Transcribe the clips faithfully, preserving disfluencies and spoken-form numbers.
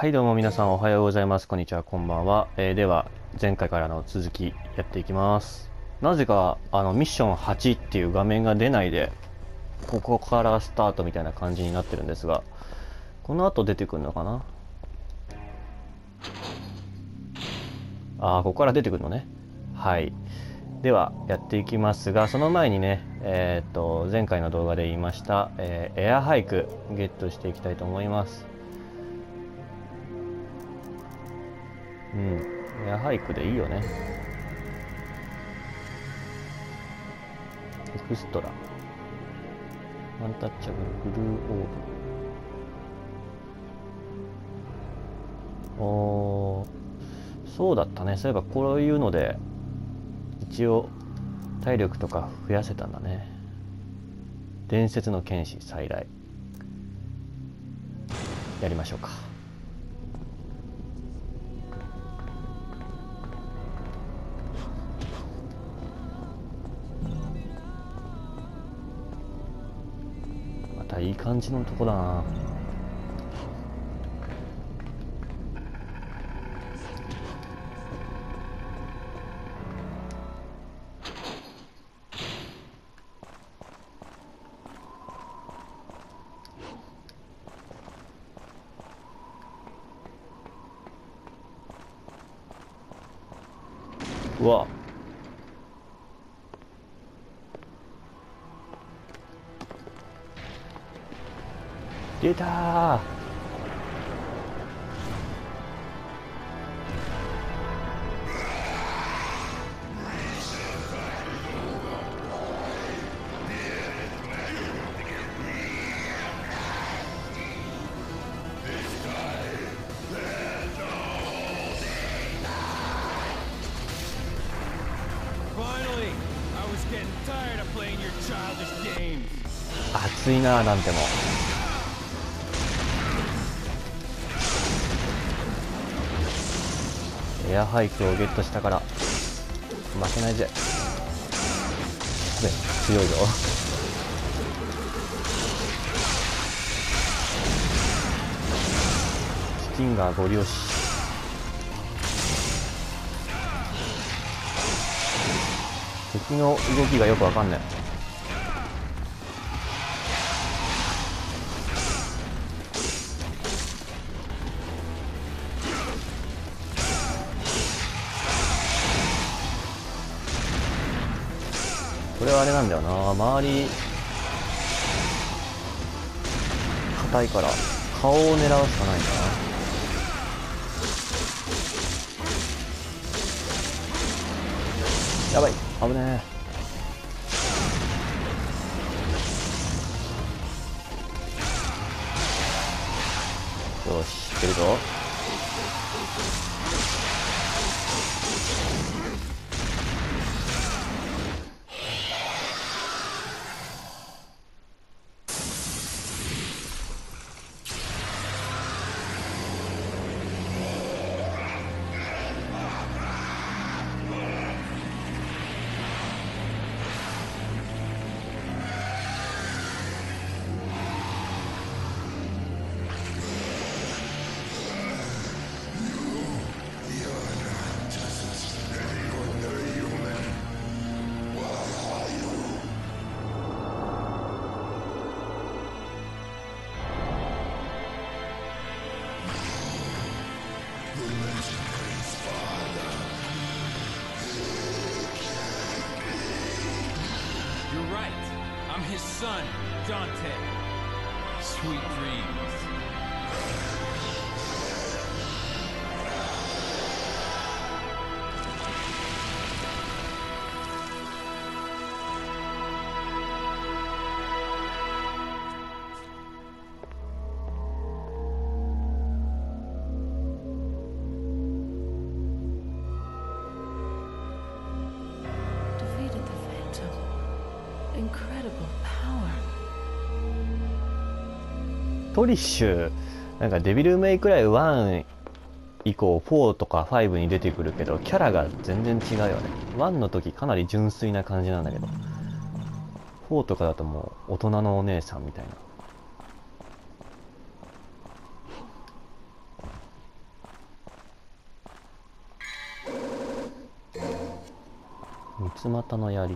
はいどうも皆さんおはようございます。こんにちは、こんばんは。えーでは前回からの続きやっていきます。なぜかあのミッションはちっていう画面が出ないで、ここからスタートみたいな感じになってるんですが、この後出てくるのかな。ああ、ここから出てくるのね。はい。ではやっていきますが、その前にね、えーっと前回の動画で言いました、えーエアハイクゲットしていきたいと思います。うん、エアハイクでいいよね。エクストラ、アンタッチャブル、ブルーオーブ。おー、そうだったね。そういえばこういうので一応体力とか増やせたんだね。伝説の剣士再来やりましょうか。またいい感じのとこだな。うわ、出たー。熱いな、なんても。エアハイクをゲットしたから負けないぜ。ね、強いぞ。スティンガーゴリ押し。敵の動きがよくわかんない。これはあれなんだよな、周り硬いから顔を狙うしかないんだな。やばい、危ねえ。よし、いけるぞ。 You're right. I'm his son, Dante. Sweet dreams. Defeated the Phantom. Incredible power. トリッシュ、なんかデビルメイクライワン以降フォーとかファイブに出てくるけど、キャラが全然違うよね。ワンの時かなり純粋な感じなんだけど、フォーとかだともう大人のお姉さんみたいな。 三つ股の槍。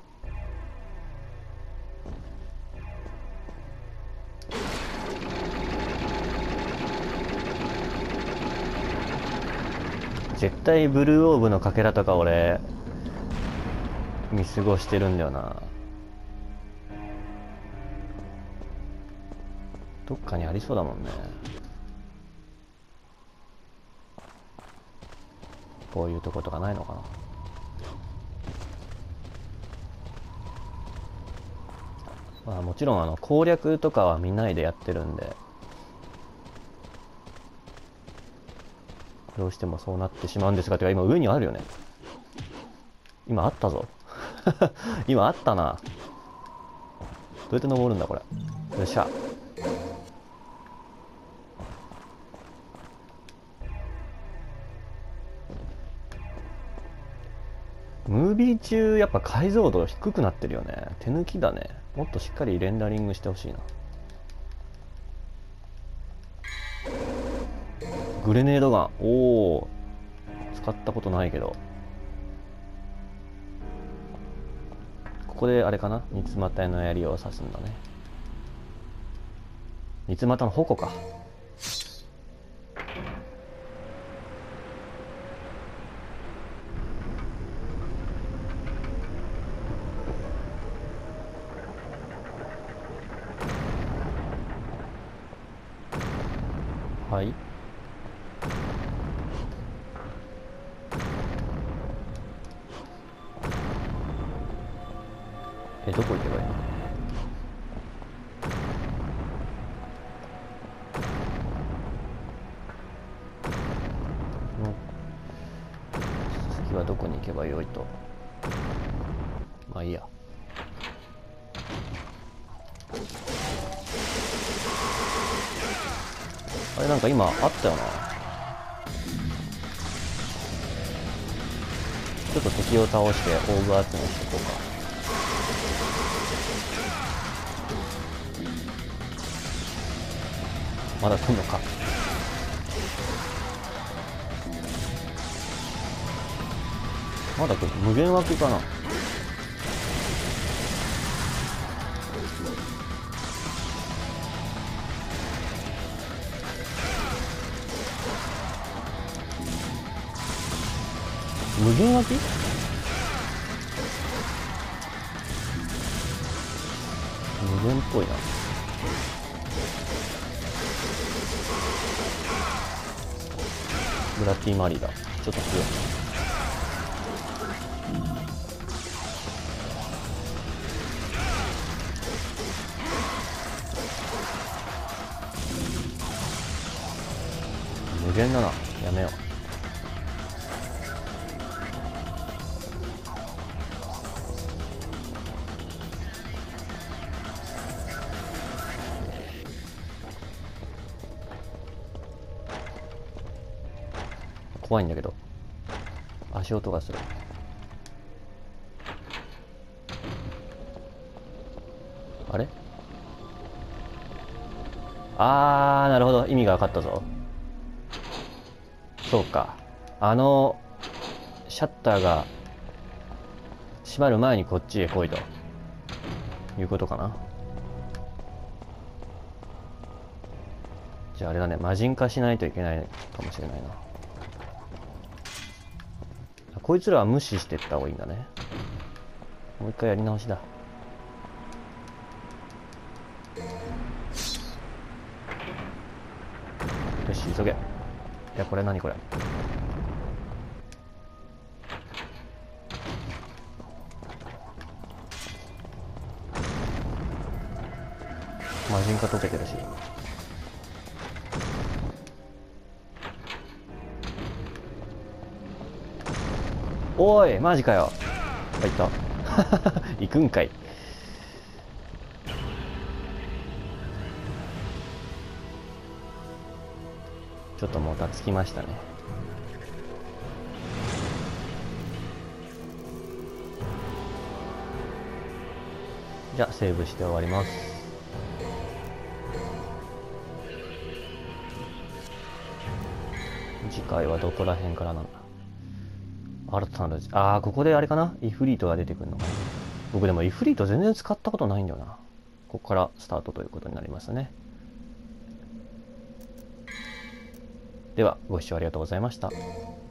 絶対ブルーオーブのかけらとか俺見過ごしてるんだよな。どっかにありそうだもんね。こういうとことかないのかな。まあもちろんあの攻略とかは見ないでやってるんで、どうしてもそうなってしまうんですが、てか今上にあるよね。今あったぞ。今あったな。どうやって登るんだこれ。よっしゃ。ムービー中やっぱ解像度低くなってるよね。手抜きだね。もっとしっかりレンダリングしてほしいな。グレネードガン。おお、使ったことないけど。ここであれかな、三つ股の槍を刺すんだね。三つ股の矛か。はい。え、どこ行けばいいの？次はどこに行けばよいと。まあいいや。あれなんか今あったよな。ちょっと敵を倒してオーブ集めしていこうか。まだ来んのか。まだ来る。無限枠かな。無限脇？無限っぽいな。ブラッディマリーだ。ちょっと強い。無限だな。やめよう。怖いんだけど足音がする。あれ？あー、なるほど。意味が分かったぞ。そうか、あのシャッターが閉まる前にこっちへ来いということかな。じゃああれだね、魔人化しないといけないかもしれないな。こいつらは無視してった方がいいんだね。もう一回やり直しだ。よし、急げ。いや、これ何これ。魔人化解けてるし。おい、マジかよ。入った。行くんかい。ちょっともたつきましたね。じゃあセーブして終わります。次回はどこら辺からなんだ。 新たな、ああ、ここであれかな、イフリートが出てくるのかな。僕でもイフリート全然使ったことないんだよな。ここからスタートということになりますね。では、ご視聴ありがとうございました。